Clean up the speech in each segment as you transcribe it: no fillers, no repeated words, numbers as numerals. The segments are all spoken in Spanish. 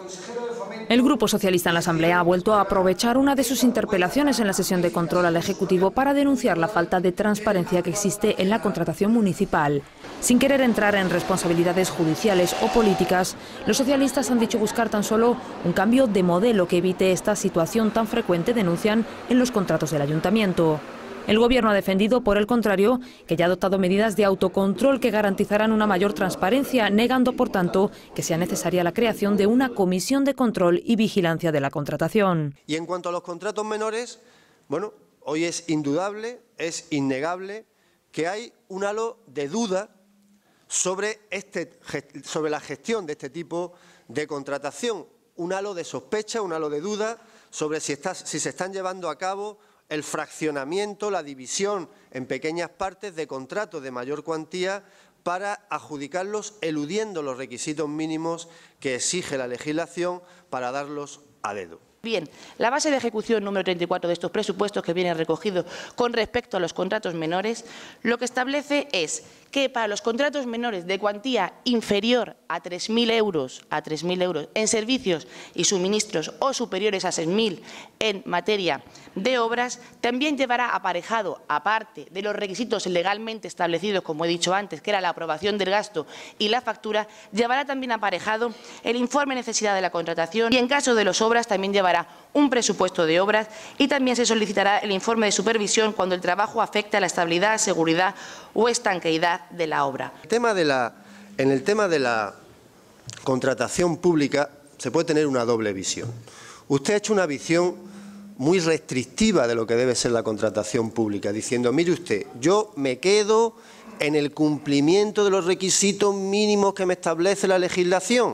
El Grupo Socialista en la Asamblea ha vuelto a aprovechar una de sus interpelaciones en la sesión de control al Ejecutivo para denunciar la falta de transparencia que existe en la contratación municipal. Sin querer entrar en responsabilidades judiciales o políticas, los socialistas han dicho buscar tan solo un cambio de modelo que evite esta situación tan frecuente, denuncian, en los contratos del Ayuntamiento. El Gobierno ha defendido, por el contrario, que ya ha adoptado medidas de autocontrol que garantizarán una mayor transparencia, negando, por tanto, que sea necesaria la creación de una comisión de control y vigilancia de la contratación. Y en cuanto a los contratos menores, bueno, hoy es indudable, es innegable que hay un halo de duda sobre la gestión de este tipo de contratación, un halo de sospecha, un halo de duda sobre si se están llevando a cabo el fraccionamiento, la división en pequeñas partes de contratos de mayor cuantía para adjudicarlos eludiendo los requisitos mínimos que exige la legislación para darlos a dedo. Bien, la base de ejecución número 34 de estos presupuestos, que viene recogido con respecto a los contratos menores, lo que establece es que para los contratos menores de cuantía inferior a 3.000 euros, en servicios y suministros o superiores a 6.000 en materia de obras, también llevará aparejado, aparte de los requisitos legalmente establecidos, como he dicho antes, que era la aprobación del gasto y la factura, llevará también aparejado el informe de necesidad de la contratación y, en caso de las obras, también llevará un presupuesto de obras y también se solicitará el informe de supervisión cuando el trabajo afecte a la estabilidad, seguridad o estanqueidad de la obra. En el tema de la contratación pública se puede tener una doble visión. Usted ha hecho una visión muy restrictiva de lo que debe ser la contratación pública, diciendo, mire usted, yo me quedo en el cumplimiento de los requisitos mínimos que me establece la legislación.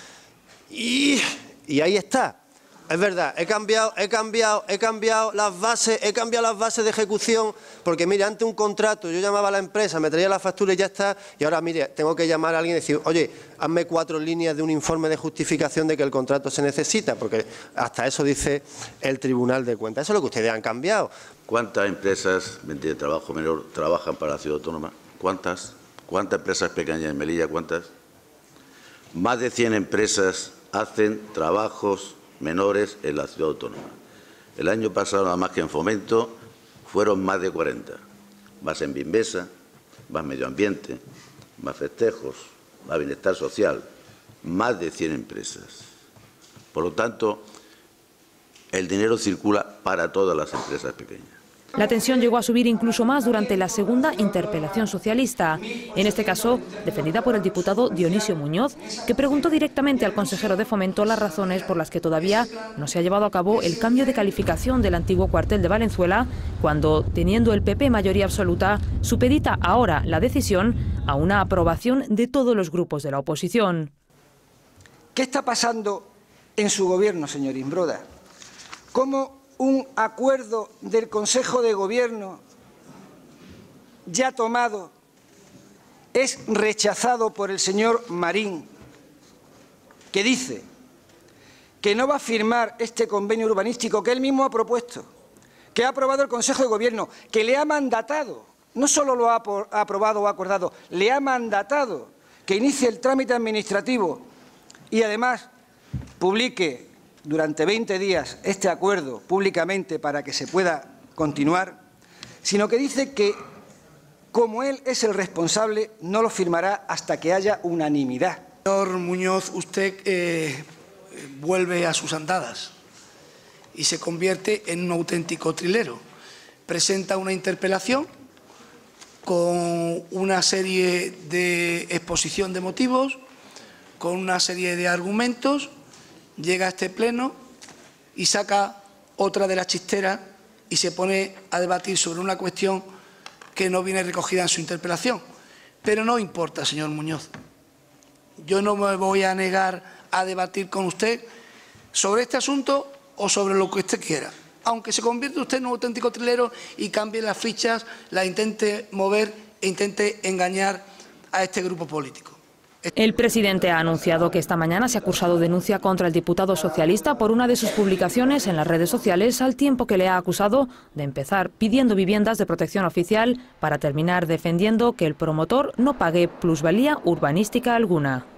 Y ahí está. Es verdad, he cambiado las bases de ejecución, porque mire, ante un contrato yo llamaba a la empresa, me traía la factura y ya está, y ahora mire, tengo que llamar a alguien y decir, oye, hazme 4 líneas de un informe de justificación de que el contrato se necesita, porque hasta eso dice el Tribunal de Cuentas. Eso es lo que ustedes han cambiado. ¿Cuántas empresas de trabajo menor trabajan para la ciudad autónoma? ¿Cuántas? ¿Cuántas empresas pequeñas en Melilla? ¿Cuántas? Más de 100 empresas hacen trabajos menores en la ciudad autónoma. El año pasado, nada más que en Fomento, fueron más de 40. Más en Bimbesa, más Medio Ambiente, más Festejos, más Bienestar Social, más de 100 empresas. Por lo tanto, el dinero circula para todas las empresas pequeñas. La tensión llegó a subir incluso más durante la segunda interpelación socialista, en este caso defendida por el diputado Dionisio Muñoz, que preguntó directamente al consejero de Fomento las razones por las que todavía no se ha llevado a cabo el cambio de calificación del antiguo cuartel de Valenzuela, cuando, teniendo el PP mayoría absoluta, supedita ahora la decisión a una aprobación de todos los grupos de la oposición. ¿Qué está pasando en su gobierno, señor Imbroda? ¿Cómo un acuerdo del Consejo de Gobierno ya tomado es rechazado por el señor Marín, que dice que no va a firmar este convenio urbanístico que él mismo ha propuesto, que ha aprobado el Consejo de Gobierno, que le ha mandatado, no solo lo ha aprobado o acordado, le ha mandatado que inicie el trámite administrativo y además publique durante 20 días este acuerdo públicamente para que se pueda continuar, sino que dice que, como él es el responsable, no lo firmará hasta que haya unanimidad. Señor Muñoz, usted vuelve a sus andadas y se convierte en un auténtico trilero. Presenta una interpelación con una serie de exposición de motivos, con una serie de argumentos, llega a este pleno y saca otra de las chisteras y se pone a debatir sobre una cuestión que no viene recogida en su interpelación. Pero no importa, señor Muñoz. Yo no me voy a negar a debatir con usted sobre este asunto o sobre lo que usted quiera. Aunque se convierta usted en un auténtico trilero y cambie las fichas, las intente mover e intente engañar a este grupo político. El presidente ha anunciado que esta mañana se ha cursado denuncia contra el diputado socialista por una de sus publicaciones en las redes sociales, al tiempo que le ha acusado de empezar pidiendo viviendas de protección oficial para terminar defendiendo que el promotor no pague plusvalía urbanística alguna.